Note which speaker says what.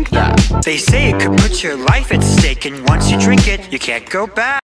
Speaker 1: drink that? They say it could put your life at stake, and once you drink it, you can't go back.